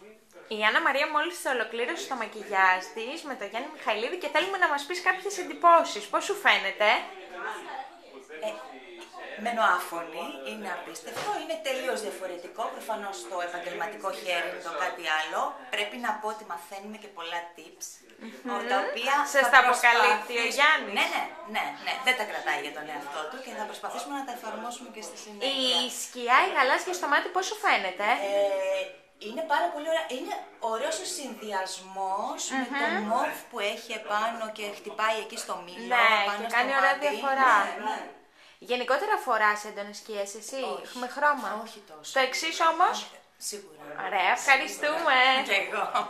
Η Άννα Μαρία μόλις ολοκλήρωσε το μακιγιάζ της με τον Γιάννη Μιχαηλίδη και θέλουμε να μας πεις κάποιες εντυπώσεις. Πώς σου φαίνεται? Μένω άφωνη, είναι απίστευτο, είναι τελείως διαφορετικό. Προφανώς το επαγγελματικό χέρι είναι το κάτι άλλο. Πρέπει να πω ότι μαθαίνουμε και πολλά tips, τα οποία σας τα αποκαλύπτει ο Γιάννης. Ναι, δεν τα κρατάει για τον εαυτό του και θα προσπαθήσουμε να τα εφαρμόσουμε και στη συνέχεια. Η σκιά, η γαλάζια στο μάτι, πώς σου φαίνεται? Είναι πάρα πολύ ωραία. Είναι ωραίος ο συνδυασμός με το μοβ που έχει επάνω και χτυπάει εκεί στο μήλο. Ναι, πάνω και στο κάνει ωραία μάτι. διαφορά. Ναι. Γενικότερα φοράς έντονες σκιές εσύ? Όχι. Με χρώμα? Όχι τόσο. Το εξής όμως? Σίγουρα. Ωραία, ευχαριστούμε. Και εγώ.